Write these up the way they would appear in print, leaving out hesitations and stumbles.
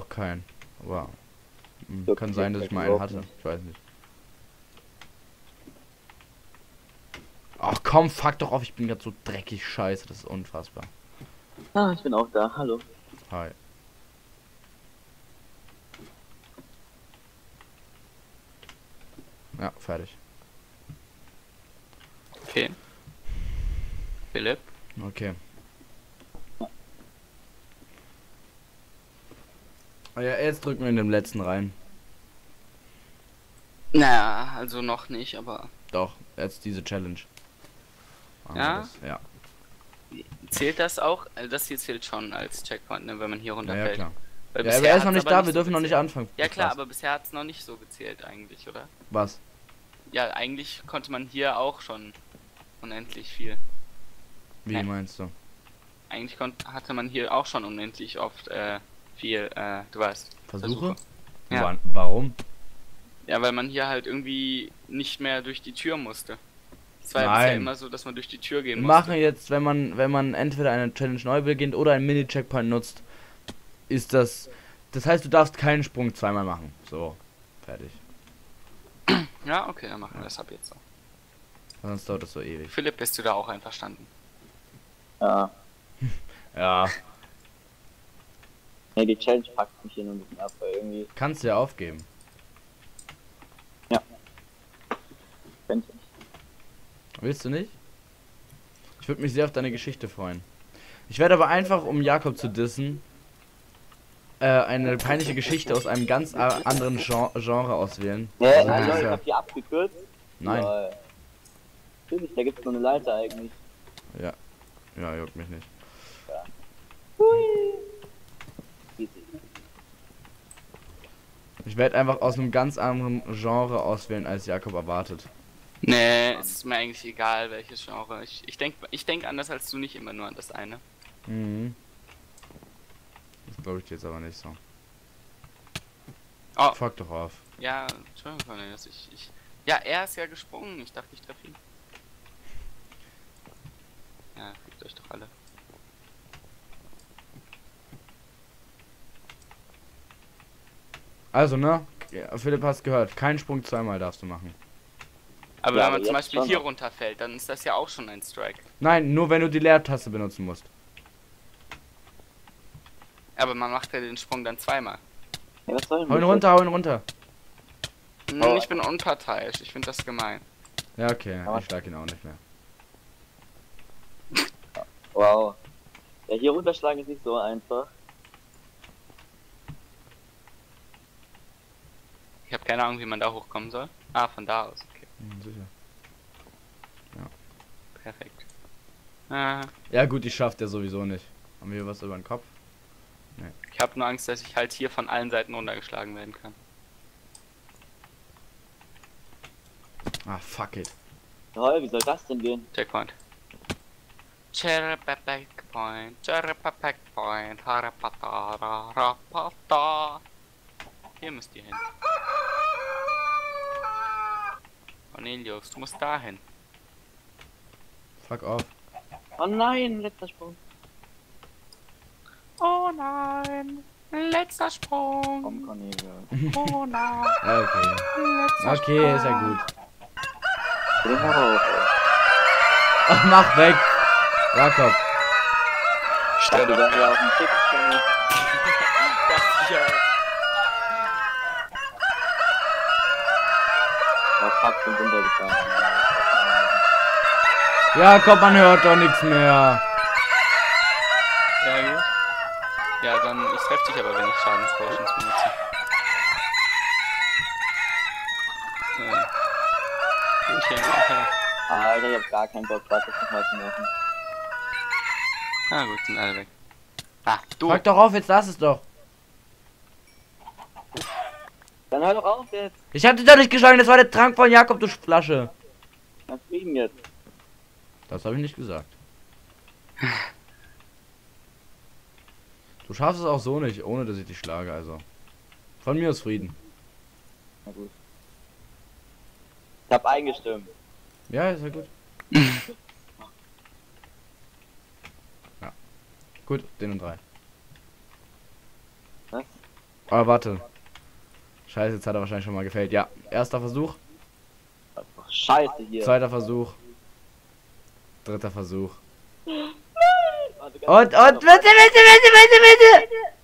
auch keinen. Aber So, kann sein, dass ich mal einen hatte. Ich weiß nicht. Ach komm, fuck doch auf, ich bin gerade so dreckig scheiße, das ist unfassbar. Ah, ich bin auch da. Hallo. Hi. Ja, fertig. Okay. Philipp. Okay. Ah ja, jetzt drücken wir in den letzten rein. Naja, also noch nicht, aber Doch, jetzt diese Challenge. Machen wir Ja? das, ja. zählt das auch? Also das hier zählt schon als Checkpoint, ne, wenn man hier Ja, runterfällt. klar. Weil Ja, aber bisher er ist noch hat's nicht aber da, wir so dürfen noch nicht gezählt. anfangen. Ja klar, Krass. aber bisher hat es noch nicht so gezählt eigentlich, oder? Was? Ja, eigentlich konnte man hier auch schon unendlich viel. Wie Nee. meinst du? Eigentlich hatte man hier auch schon unendlich oft viel, du weißt. Versuche? Ja. Warum? Ja, weil man hier halt irgendwie nicht mehr durch die Tür musste. Es war ja bisher Nein. immer so, dass man durch die Tür Wir gehen musste. machen jetzt, wenn man entweder eine Challenge neu beginnt oder einen Mini-Checkpoint nutzt, ist das. Das heißt, du darfst keinen Sprung zweimal machen. So, fertig. Ja, okay, dann machen wir das ab jetzt so. Sonst dauert das so ewig. Philipp, bist du da auch einverstanden? Ja. Ja, Nee, die Challenge packt mich hier nur ein bisschen ab, weil irgendwie kannst du ja aufgeben. könnte ich. Willst du nicht? Ich würde mich sehr auf deine Geschichte freuen. Ich werde aber einfach, um Jakob zu dissen, eine peinliche Geschichte aus einem ganz anderen Genre auswählen. Nee, Also, also, das ist ich ja- hab hier abgekürzt. Nein. Lol. Natürlich, da gibt's so eine Leiter eigentlich. Ja, juckt mich nicht. Easy. Ich werde einfach aus einem ganz anderen Genre auswählen, als Jakob erwartet. Nee, es ist mir eigentlich egal, welches Genre. Ich denk anders als du, nicht immer nur an das eine. Mhm. Das glaube ich dir jetzt aber nicht so. Oh, Fuck doch auf. ja, Entschuldigung, Cornelius, ja, er ist ja gesprungen. Ich dachte, ich treffe ihn. Ja, fickt euch doch alle. Also, ne? Ja, Philipp, hast gehört. Keinen Sprung zweimal darfst du machen. Aber Ja, wenn aber man zum jetzt Beispiel schon hier noch. runterfällt, dann ist das ja auch schon ein Strike. Nein, nur wenn du die Leertaste benutzen musst. Aber man macht ja den Sprung dann zweimal. Ja, was soll denn Hau ihn das? runter, hau ihn runter. Nein, ich bin unparteiisch. Ich finde das gemein. Ja, okay. Aber- Ich schlag ihn auch nicht mehr. Wow. Ja, hier runterschlagen ist nicht so einfach. Ich habe keine Ahnung, wie man da hochkommen soll. Ah, von da aus. Okay, Sicher. perfekt. Ah, Ja gut, ich schaff der sowieso nicht. Haben wir hier was über den Kopf? ich habe nur Angst, dass ich halt hier von allen Seiten runtergeschlagen werden kann. Ah, fuck it. Toll, wie soll das denn gehen? Checkpoint. Checkpoint. Checkpoint. Harapata. Hier müsst ihr hin. Cornelius, du musst dahin. Fuck off. Oh nein, letzter Sprung. Oh nein. Letzter Sprung. Komm, Cornelia. Oh nein. Ja, okay. Letzter Okay, ist ja gut. Dreh mal rauf, ey. Ach, mach weg. Jakob. Ich dachte, wir wären ja auf dem Tick. Oh fuck, bin runtergefahren. Jakob, man hört doch nichts mehr. Ja, gut. Ja, dann, ich treffe dich aber, wenn ich Schadenspotions benutze. Okay. Alter, ich hab gar keinen Bock, was das nochmal zu machen. Na gut, sind alle weg. Ah, du! Fuck doch auf, jetzt lass es doch. Dann hör doch auf jetzt. Ich hab dich doch nicht geschlagen, das war der Trank von Jakob, du Flasche. Lass fliegen jetzt. Das habe ich nicht gesagt. Du schaffst es auch so nicht, ohne dass ich dich schlage, also. Von mir aus Frieden. Na gut. Ich hab eingestimmt. Ja, ist ja gut. Ja. Gut, den und 3. Was? Oh, warte. Scheiße, jetzt hat er wahrscheinlich schon mal gefällt. Ja, erster Versuch. Einfach scheiße hier. Zweiter Versuch. Dritter Versuch. Warte, Und, bitte!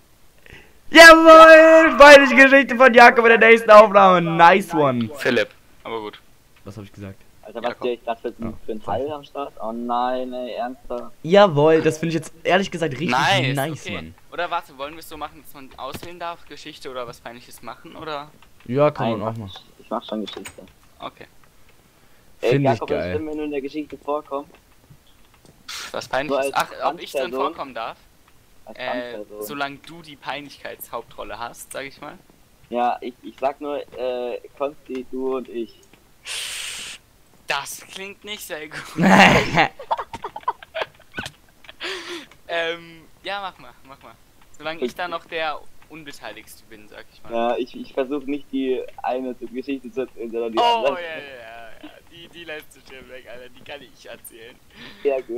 Jawohl! Peinliche Geschichte von Jakob in der nächsten Aufnahme. Nice one. Philipp, aber gut. Was habe ich gesagt? Alter, was der ich gerade für ein Teil am Start? Oh nein, ey, ernsthaft. Jawohl, das finde ich jetzt ehrlich gesagt richtig Nice, okay. Mann. Oder warte, wollen wir es so machen, dass man auswählen darf, Geschichte oder was Peinliches machen, oder? Ja, kann man Nein, auch machen. Ich mach schon Geschichte. Okay. Finde ich Jakob, ist geil. schlimm, wenn du in der Geschichte vorkommst. Was Peinliches? So als Ach, ob ich drin Randperson. vorkommen darf? Als Randperson. Solange du die Peinlichkeitshauptrolle hast, sag ich mal. Ja, ich sag nur, Konsti, du und ich. Das klingt nicht sehr gut. Ja, mach mal. Solange ich da noch der Unbeteiligste bin, sag ich mal. Ja, ich versuche nicht die eine Geschichte zu erzählen, sondern die Oh, andere. ja. Die letzte Stimme weg, Alter, die kann ich erzählen. Ja, gut.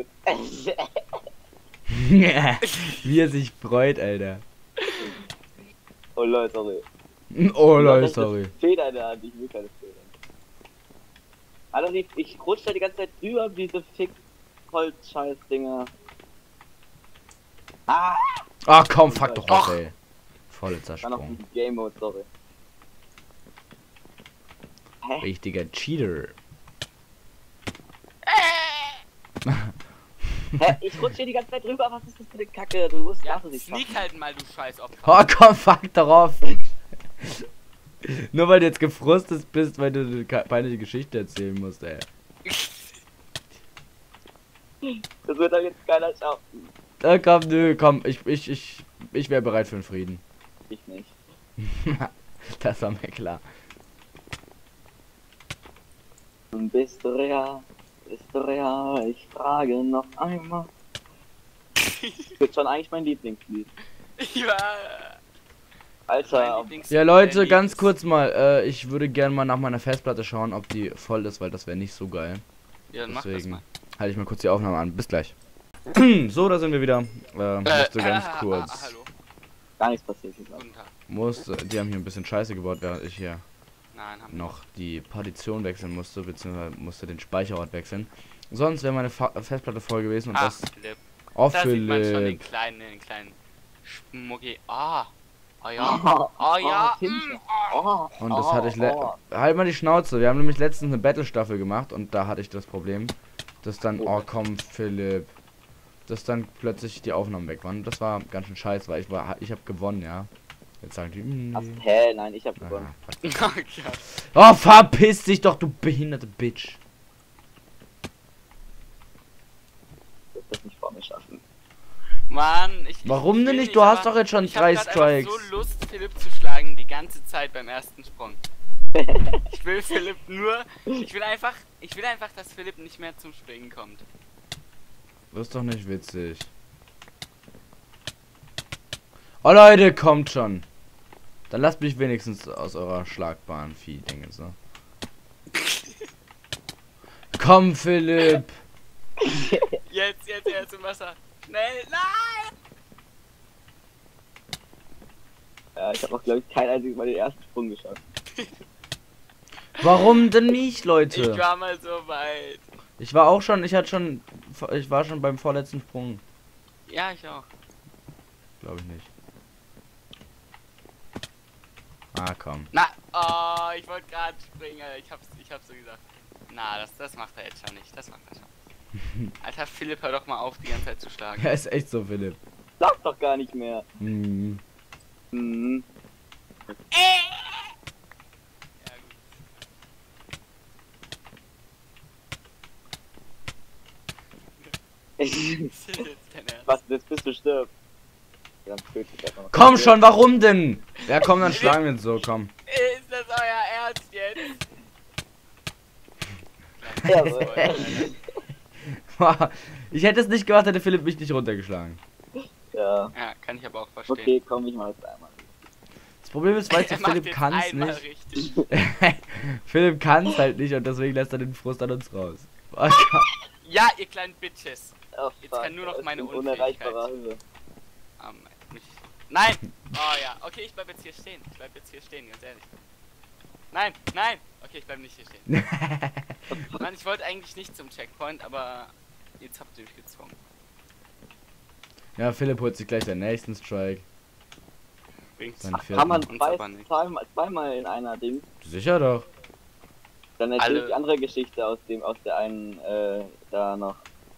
Wie er sich freut, Alter. Oh Leute, sorry. Oh Ich Leute, hab sorry. eine Feder in der Hand, ich will keine Feder. Alter, ich rutsche da die ganze Zeit drüber, diese Fick-Holz-Scheiß-Dinger. Ah! Ach komm, fuck doch Och. auf, ey. Volle War noch Zersprung. ein Game-Mode, sorry. Hä? Richtiger Cheater. Hä? Ich rutsche hier die ganze Zeit drüber, was ist das für eine Kacke? Du musst Ja, das nicht sneak halt mal, du scheiß Opfer. Oh komm, fuck doch auf. Nur weil du jetzt gefrustet bist, weil du eine peinliche Geschichte erzählen musst, ey. Das wird doch jetzt keiner schaffen. Komm, nö, komm, ich wäre bereit für den Frieden. Ich nicht. Das war mir klar. Bist du real? Bist du real? Ich frage noch einmal. Das wird schon eigentlich mein Lieblingslied. Ja. Alter, Ja Leute, ganz kurz mal, ich würde gerne mal nach meiner Festplatte schauen, ob die voll ist, weil das wäre nicht so geil. Ja, dann mach das Deswegen mal. halte ich mal kurz die Aufnahme an. Bis gleich. So, da sind wir wieder. Musste ganz kurz. Hallo, gar nichts passiert. Hier, guten Tag. Die haben hier ein bisschen Scheiße gebaut, während ich hier Nein, haben noch die Partition wechseln musste, beziehungsweise musste den Speicherort wechseln. Sonst wäre meine Festplatte voll gewesen und das. Philipp. Oh, Da sieht man schon den Philipp. kleinen Schmucki. Oh ja. Oh ja. Tinte. Oh. Und das hatte ich. Halt mal die Schnauze. Wir haben nämlich letztens eine Battle-Staffel gemacht und da hatte ich das Problem, dass dann. Oh komm, Philipp. Dass dann plötzlich die Aufnahmen weg waren. Das war ganz schön scheiße, weil ich habe gewonnen, ja. Jetzt sagen die. Ach, hä? Nein, ich hab gewonnen. fuck. Okay. Oh, verpiss dich doch, du behinderte Bitch. Ich das nicht vor mir schaffen. Mann, Warum ich denn will nicht? Du hast aber doch jetzt schon ich hab 3 grad Strikes. einfach so Lust, Philipp zu schlagen, die ganze Zeit beim ersten Sprung. Ich will Philipp nur. Ich will einfach, dass Philipp nicht mehr zum Springen kommt. Das ist doch nicht witzig. Oh Leute, kommt schon. Dann lasst mich wenigstens aus eurer schlagbaren Vieh-Dinge, so. Komm, Philipp. Jetzt er ist im Wasser. Schnell, nein! Ja, ich habe auch, glaube ich, kein einziges Mal den ersten Sprung geschafft. Warum denn nicht, Ich Leute? war mal so weit. Ich war schon beim vorletzten Sprung. Ja, ich auch. Glaube ich nicht. Ah, komm. Na, oh, ich wollte gerade springen, Alter. Ich hab's so gesagt. Na, das macht er jetzt schon nicht. Das macht er schon. Alter, Philipp, hör doch mal auf, die ganze Zeit zu schlagen. Ja, ist echt so, Philipp. Sag doch gar nicht mehr. Hm. Mhm. Ja, gut. Ist das jetzt dein Ernst? Was, jetzt bist du stirb. Dann töte ich einfach noch. Komm schon, warum denn? Ja, komm, dann schlagen wir uns so, komm. Ist das euer Ernst jetzt? Ja, Ich hätte es nicht gemacht, hätte Philipp mich nicht runtergeschlagen. ja. Ja, kann ich aber auch verstehen. Okay, komm, ich mach jetzt einmal. Das Problem ist, weißt du, Er macht Philipp jetzt kann es einmal nicht. richtig. Philipp kann es halt nicht und deswegen lässt er den Frust an uns raus. Oh, Ja, ihr kleinen Bitches. Oh, Jetzt kann nur noch das ist meine ein unerreichbarer Unfähigkeit. Höhe. Mich Nein! Oh ja, okay, ich bleib jetzt hier stehen. Ich bleib jetzt hier stehen, ganz ehrlich. Nein, nein! Okay, ich bleib nicht hier stehen. Mann, ich wollte eigentlich nicht zum Checkpoint, aber jetzt habt ihr mich gezwungen. Ja, Philipp holt sich gleich den nächsten Strike. Bringt's Dann Kann man uns aber nicht. zweimal in einer Ding. Sicher doch. Dann erzähl Alle- die andere Geschichte aus der einen, da noch.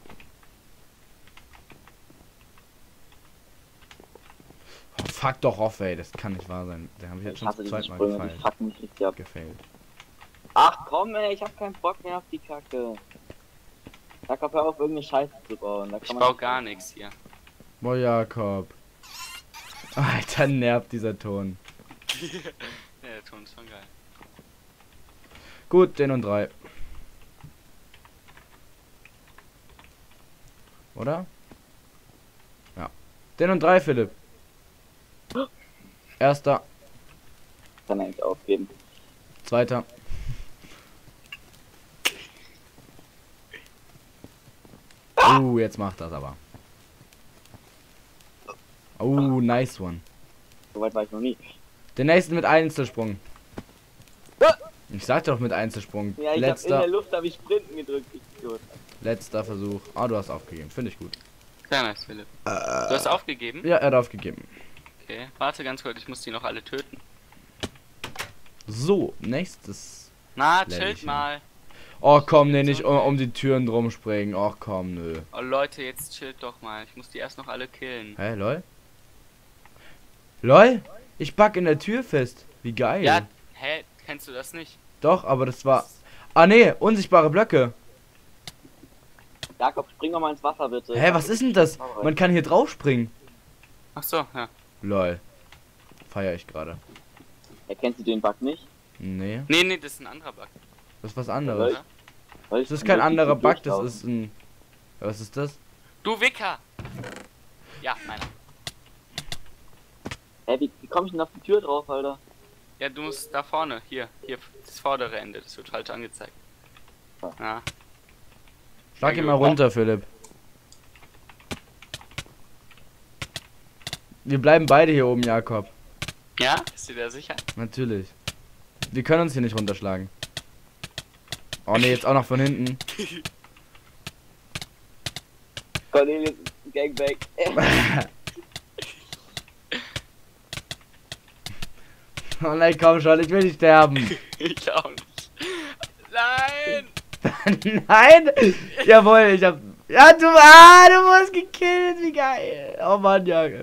Oh, fuck doch off, ey. Das kann nicht wahr sein. Den habe ich jetzt Ich schon hasse zum diese zweiten Mal Sprünge, die gefeilt. fucken mich richtig ab. Gefailt. Ach komm ey, ich hab keinen Bock mehr auf die Kacke. Jakob, hör auf irgendeine Scheiße zu bauen. Da Ich kann baue man gar nichts hier. Boah, Jakob. Alter, nervt dieser Ton. Ja, der Ton ist schon geil. Gut, den und 3. Oder? Ja. Den und 3, Philipp. Erster, kann eigentlich aufgeben. zweiter. Jetzt macht das aber. Nice one. Soweit war ich noch nie. Den nächsten mit Einzelsprung. Ich sagte doch mit Einzelsprung. Ja, ich hab in der Letzter, Luft hab ich Sprinten gedrückt. Ich Idiot. letzter Versuch. Ah, du hast aufgegeben. Finde ich gut. Sehr nice, Philipp. Du hast aufgegeben? Ja, er hat aufgegeben. Okay, warte ganz kurz, ich muss die noch alle töten. So, nächstes. Na, Lämmchen. chillt mal. Oh komm, nee, nicht um die Türen drum springen. Och komm, nö. Oh Leute, jetzt chillt doch mal. Ich muss die erst noch alle killen. Hä, lol? LOL? Ich back in der Tür fest. Wie geil. Ja, hä? Kennst du das nicht? Doch, aber das war... Ah nee, unsichtbare Blöcke. Jakob, spring doch mal ins Wasser bitte. Hä, was ist denn das? Man kann hier drauf springen. Ach so, ja. LOL. Feier ich gerade. Erkennst du den Bug nicht? Nee, Nee, das ist ein anderer Bug. das ist was anderes. Oder? Weil Das ist kein anderer Bug, das ist ein... Was ist das? Du Wicker! Ja, meiner. Hä, wie komm ich denn auf die Tür drauf, Alter? Ja, du musst da vorne, hier, das vordere Ende, das wird falsch angezeigt. Ja. Schlag ihn mal runter, Philipp. Wir bleiben beide hier oben, Jakob. Ja? Bist du dir sicher? Natürlich. Wir können uns hier nicht runterschlagen. Oh ne, jetzt auch noch von hinten. Cornelius, Gangbang. Oh nein, komm schon, ich will nicht sterben. Ich auch nicht. Nein! Nein! Jawohl, ich hab... Ja, du wurdest gekillt, wie geil. Oh Mann, ja. Ja,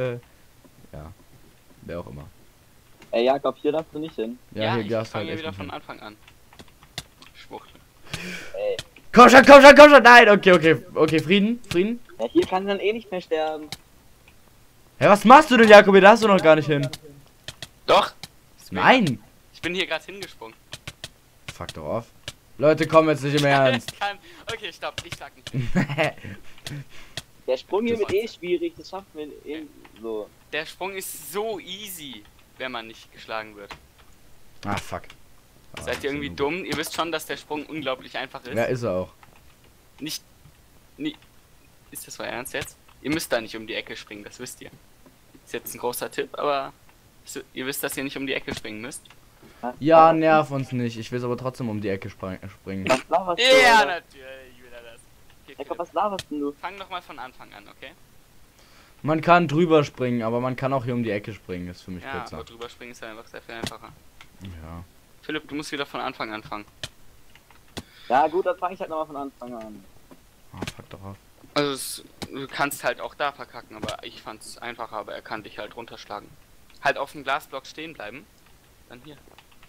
wer auch immer. Ey, Jakob, hier darfst du nicht hin. Ja, hier ich darfst du fange halt wieder echt von nicht hin. Anfang an. Schwuchtel. Ey. Komm schon, komm schon, komm schon. Nein, okay, Frieden, Frieden. Ja, hier kann dann eh nicht mehr sterben. Hä, was machst du denn, Jakob? Da hast du noch gar nicht hin. Doch! Nein! Ich bin hier gerade hingesprungen. Fuck doch auf. Leute, kommen jetzt nicht im Ernst. Okay, stopp, ich sag nicht. Der Sprung hier Das wird eh schwierig, das schaffen wir eh so. Der Sprung ist so easy, wenn man nicht geschlagen wird. Ah, fuck. Seid ihr irgendwie dumm? Ihr wisst schon, dass der Sprung unglaublich einfach ist. Ja, ist er auch. Nicht. Ist das euer Ernst jetzt? Ihr müsst da nicht um die Ecke springen, das wisst ihr. Ist jetzt ein großer Tipp, aber ihr wisst, dass ihr nicht um die Ecke springen müsst. Ja, nerv uns nicht. Ich will aber trotzdem um die Ecke springen. Was laberst du? Ja, Alter? natürlich will er das. Okay, Jakob, Philipp, was laberst denn du? fang doch mal von Anfang an, okay? Man kann drüber springen, aber man kann auch hier um die Ecke springen. Das ist für mich Ja, kürzer. aber drüber springen ist ja einfach sehr viel einfacher. Ja. Philipp, du musst wieder von Anfang an fangen. Ja gut, dann fange ich halt nochmal von Anfang an. Oh, fuck doch auf. Also du kannst halt auch da verkacken, aber ich fand's einfacher, aber er kann dich halt runterschlagen. Halt auf dem Glasblock stehen bleiben. Dann hier.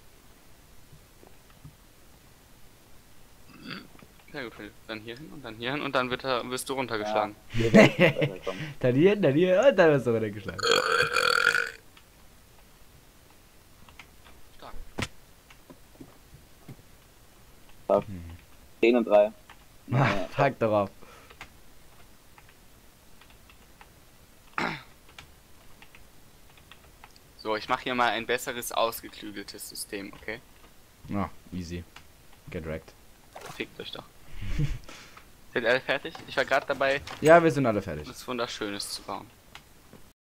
Sehr gut, Philipp. Dann hier hin und dann hier hin und dann wirst du runtergeschlagen. Dann hier und dann wirst du runtergeschlagen. Stark. 10 und 3. Ah, fuck doch auf. So, ich mache hier mal ein besseres, ausgeklügeltes System, okay? Ja, easy. Get wrecked. Fickt euch doch. Seid ihr alle fertig? Ich war gerade dabei, Ja, wir sind alle fertig. was Wunderschönes zu bauen.